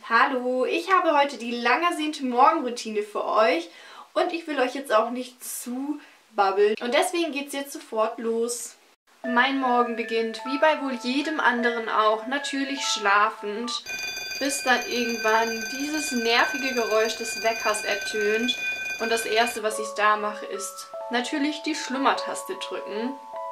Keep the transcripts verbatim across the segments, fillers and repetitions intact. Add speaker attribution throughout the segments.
Speaker 1: Hallo, ich habe heute die lang ersehnte Morgenroutine für euch und ich will euch jetzt auch nicht zu babbeln. Und deswegen geht es jetzt sofort los. Mein Morgen beginnt, wie bei wohl jedem anderen auch, natürlich schlafend, bis dann irgendwann dieses nervige Geräusch des Weckers ertönt. Und das erste, was ich da mache, ist natürlich die Schlummertaste drücken.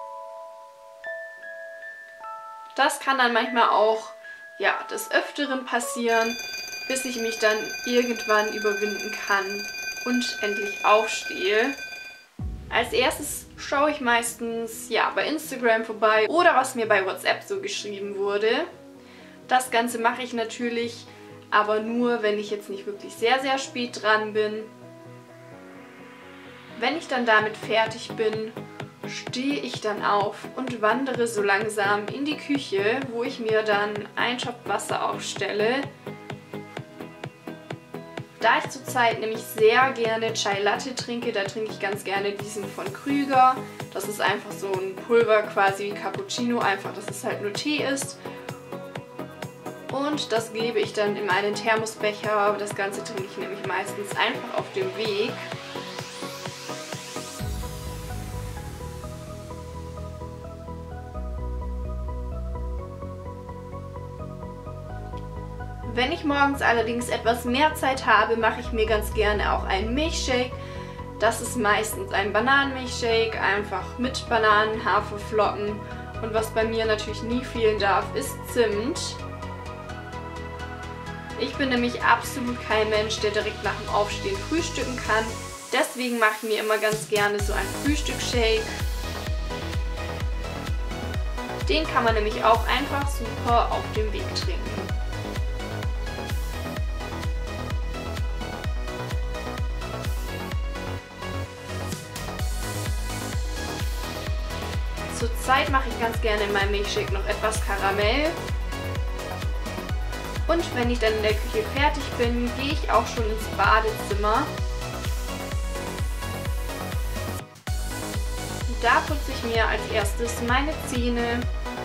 Speaker 1: Das kann dann manchmal auch ja, des Öfteren passieren, bis ich mich dann irgendwann überwinden kann und endlich aufstehe. Als erstes schaue ich meistens ja, bei Instagram vorbei oder was mir bei WhatsApp so geschrieben wurde. Das Ganze mache ich natürlich, aber nur, wenn ich jetzt nicht wirklich sehr, sehr spät dran bin. Wenn ich dann damit fertig bin, stehe ich dann auf und wandere so langsam in die Küche, wo ich mir dann einen Topf Wasser aufstelle. Da ich zurzeit nämlich sehr gerne Chai Latte trinke, da trinke ich ganz gerne diesen von Krüger. Das ist einfach so ein Pulver, quasi wie Cappuccino, einfach, dass es halt nur Tee ist. Und das gebe ich dann in meinen Thermosbecher. Das Ganze trinke ich nämlich meistens einfach auf dem Weg. Wenn ich morgens allerdings etwas mehr Zeit habe, mache ich mir ganz gerne auch einen Milchshake. Das ist meistens ein Bananenmilchshake, einfach mit Bananen, Haferflocken. Und was bei mir natürlich nie fehlen darf, ist Zimt. Ich bin nämlich absolut kein Mensch, der direkt nach dem Aufstehen frühstücken kann. Deswegen mache ich mir immer ganz gerne so einen Frühstücksshake. Den kann man nämlich auch einfach super auf dem Weg trinken. Zurzeit mache ich ganz gerne in meinem Milchshake noch etwas Karamell. Und wenn ich dann in der Küche fertig bin, gehe ich auch schon ins Badezimmer. Und da putze ich mir als erstes meine Zähne.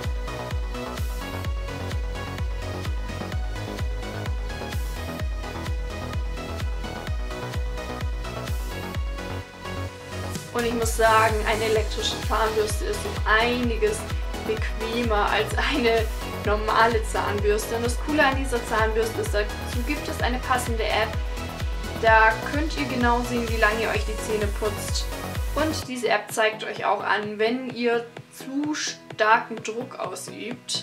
Speaker 1: Und ich muss sagen, eine elektrische Zahnbürste ist um einiges bequemer als eine normale Zahnbürste. Und das Coole an dieser Zahnbürste ist, dazu gibt es eine passende App. Da könnt ihr genau sehen, wie lange ihr euch die Zähne putzt. Und diese App zeigt euch auch an, wenn ihr zu starken Druck ausübt.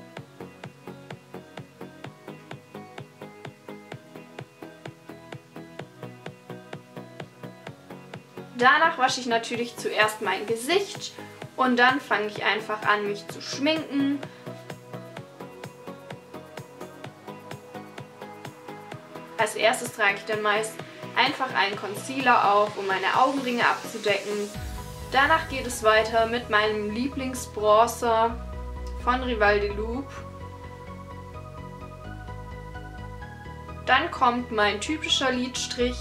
Speaker 1: Danach wasche ich natürlich zuerst mein Gesicht und dann fange ich einfach an, mich zu schminken. Als erstes trage ich dann meist einfach einen Concealer auf, um meine Augenringe abzudecken. Danach geht es weiter mit meinem Lieblingsbronzer von Rival de Loop. Dann kommt mein typischer Lidstrich.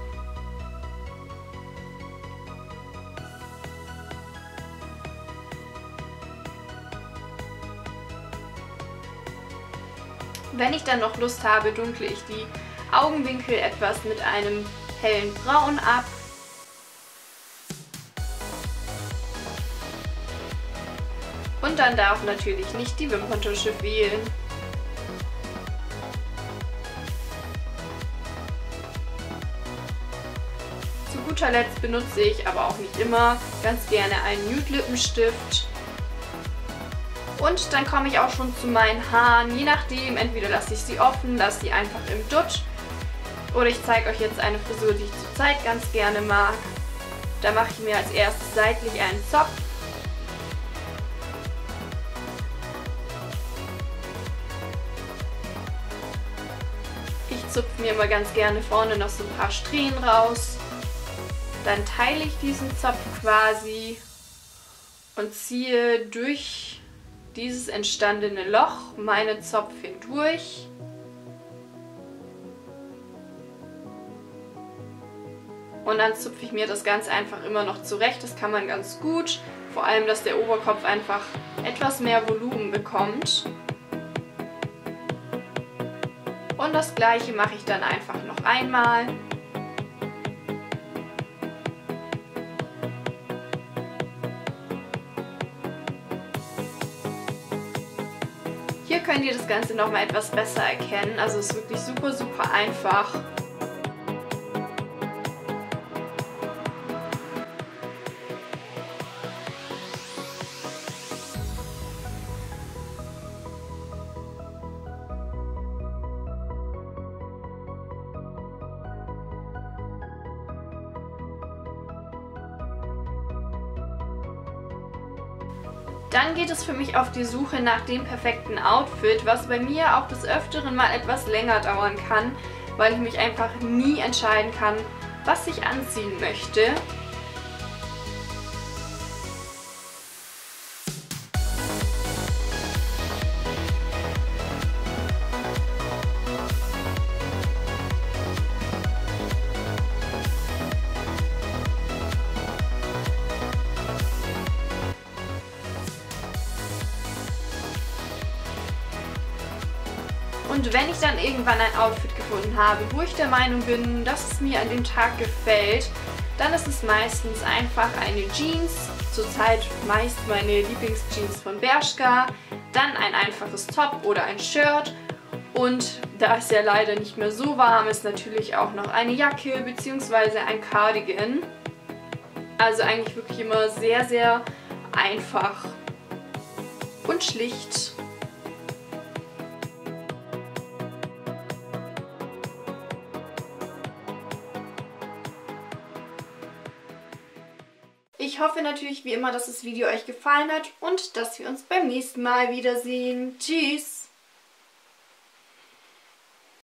Speaker 1: Wenn ich dann noch Lust habe, dunkle ich die Augenwinkel etwas mit einem hellen Braun ab. Und dann darf natürlich nicht die Wimperntusche fehlen. Zu guter Letzt benutze ich, aber auch nicht immer, ganz gerne einen Nude Lippenstift. Und dann komme ich auch schon zu meinen Haaren, je nachdem, entweder lasse ich sie offen, lasse sie einfach im Dutt oder ich zeige euch jetzt eine Frisur, die ich zurzeit ganz gerne mag. Da mache ich mir als erstes seitlich einen Zopf. Ich zupfe mir immer ganz gerne vorne noch so ein paar Strähnen raus. Dann teile ich diesen Zopf quasi und ziehe durch dieses entstandene Loch meinen Zopf hindurch. Und dann zupfe ich mir das Ganze einfach immer noch zurecht. Das kann man ganz gut. Vor allem, dass der Oberkopf einfach etwas mehr Volumen bekommt. Und Und das gleiche mache ich dann einfach noch einmal. Hier könnt ihr das Ganze nochmal etwas besser erkennen. Also es ist wirklich super, super einfach. Dann geht es für mich auf die Suche nach dem perfekten Outfit, was bei mir auch des Öfteren mal etwas länger dauern kann, weil ich mich einfach nie entscheiden kann, was ich anziehen möchte. Und wenn ich dann irgendwann ein Outfit gefunden habe, wo ich der Meinung bin, dass es mir an dem Tag gefällt, dann ist es meistens einfach eine Jeans, zurzeit meist meine Lieblingsjeans von Bershka, dann ein einfaches Top oder ein Shirt und da es ja leider nicht mehr so warm ist, natürlich auch noch eine Jacke bzw. ein Cardigan. Also eigentlich wirklich immer sehr, sehr einfach und schlicht. Ich hoffe natürlich wie immer, dass das Video euch gefallen hat und dass wir uns beim nächsten Mal wiedersehen. Tschüss!